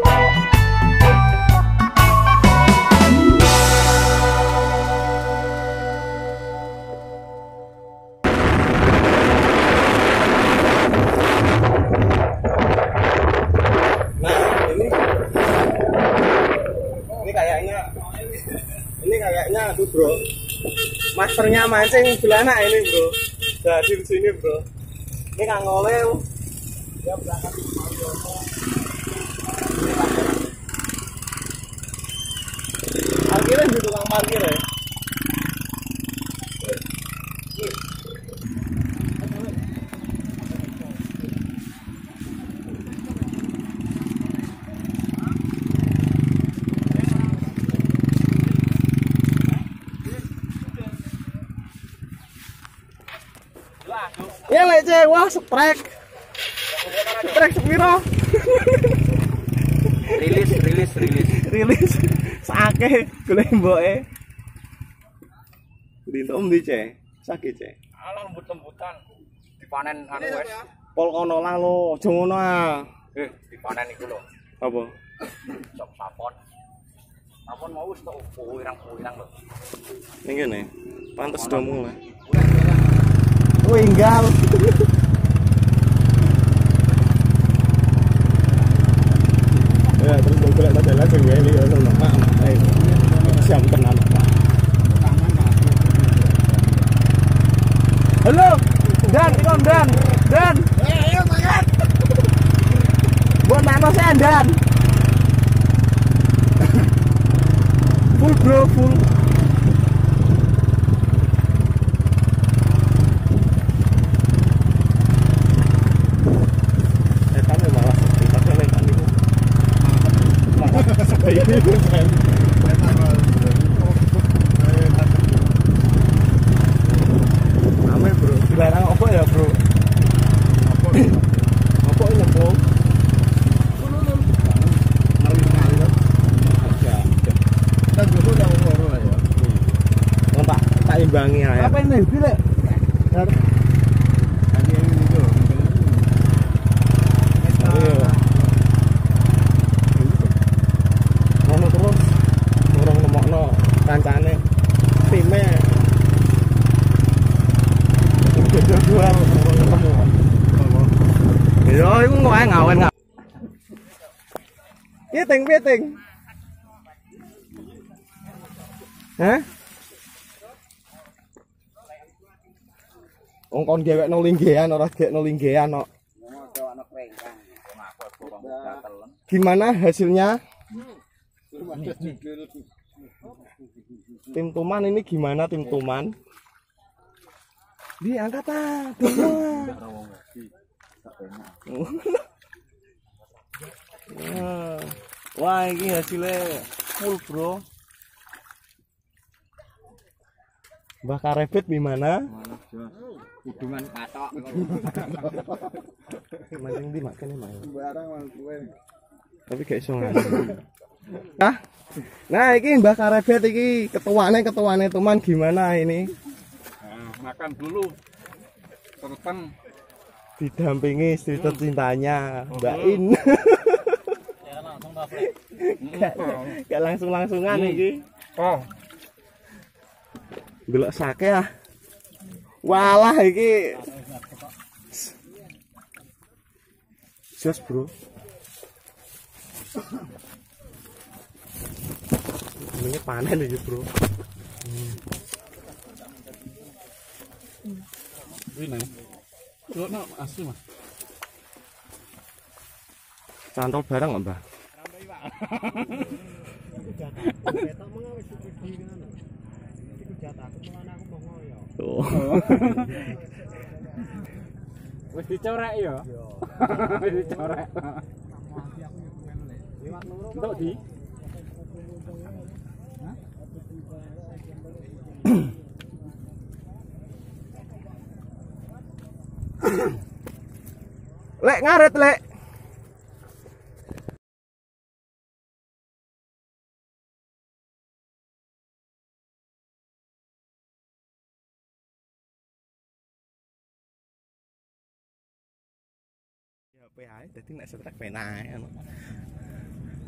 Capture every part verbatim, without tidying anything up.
Kayaknya tuh bro, masternya mancing belana ini bro, jadi di sini bro. Ini Kang Oleh, dia berangkat di parkiran di tukang parkir ya. Ya lece, wah setrek, setrek sepiro. Rilis, rilis, rilis, rilis, sakit, boleh mboke. Dintom di ce, sakit ce. Alah lembut-lembutan, dipanen anu wes. Pol kono lah lo, aja ngono ah. Eh, dipanen iku lho. Apa? Sok sapon. Sapon mau wis tok wirang-wirang lho. Ning kene, pantes do mulai. Winggal. Ya terus gue lihat ada lagi gue ini ya lo mak eh siap tenan. Halo Dan ikon Dan Dan eh ayo mangan buat mana saya Dan full bro full. Rame bro, dilarang apa ya bro? Apa? Apa ini bro? Ngeri sekali kan? Ya, kita dulu udah ngomong lah ya. Nggak tak imbangi ya. Apa ini? Bila? Tadi yang ini tuh. Kancane time jual ketemu yo iku kok ae ngawen ngak piting piting hah wong kon dhewek nang linggehan ora gek nang linggehan kok gimana hasilnya tim tuman ini gimana tim tuman? Diangkat ah, tuman. Wah, ini hasilnya full bro. Mbah Karebet gimana? Hidungan patok. Mancing di makan emang. Barang kowe. Tapi gak iso ngene. Nah, nah ini Mbah Karebet iki ketuane ketuane teman gimana ini? Nah, makan dulu. Sertan didampingi istri tercintanya Mbak In. Ya langsung gak langsung-langsungan hmm. Iki. Oh. Delok sake ah. Walah iki. Jos bro. Ini panen aja bro. Hmm. Ini, lo nak asli mas. Cantol barang nggak mbak? Tuh. Wis dicorek ya? Wis dicorek. Untuk di? Lek ngaret lek. Ya P H dadi nek setrek penak anu.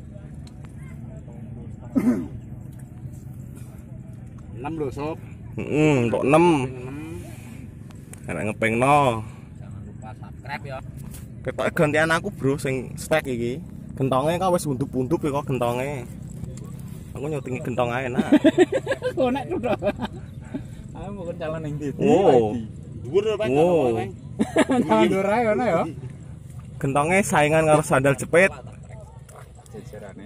enam lho sob. Heeh, kok enam. enam. Karek ngepengno. Jangan lupa subscribe ya. Ketoke gantian aku, Bro, sing stek iki. Gentonge kok wis buntup-buntup ya kok gentonge. Aku nyutingi gentong ae nak. Kok nek udah. Aku mau calon ning ndi? Oh. Dhuwur lho, Pak. Oh. Calon dhuwur ae ngono ya. Gentonge saingan karo sandal jepit. Jejerane.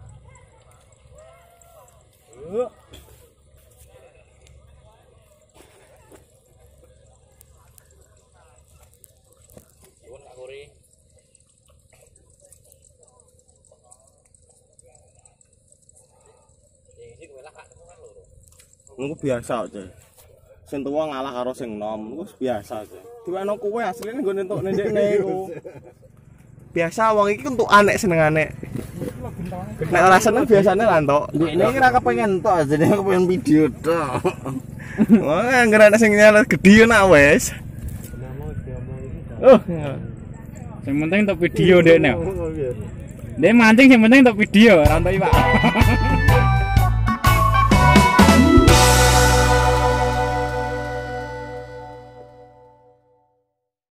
Niku biasa aja. Sing tuwa ngalah karo sing nom, niku biasa aja. Diweno kowe asline nggo entuk ndekne iku. Biasa wong iki entuk anek senengane. Nek ora seneng biasane lah entuk. Ndekne iki ora kepengen entuk, jenenge kepengen video tok. Wah, anggere ana sing nyala gedhi nak wis. Oh. Sing penting entuk video ndekne. Ndek mancing sing penting entuk video, ora entuk iwak.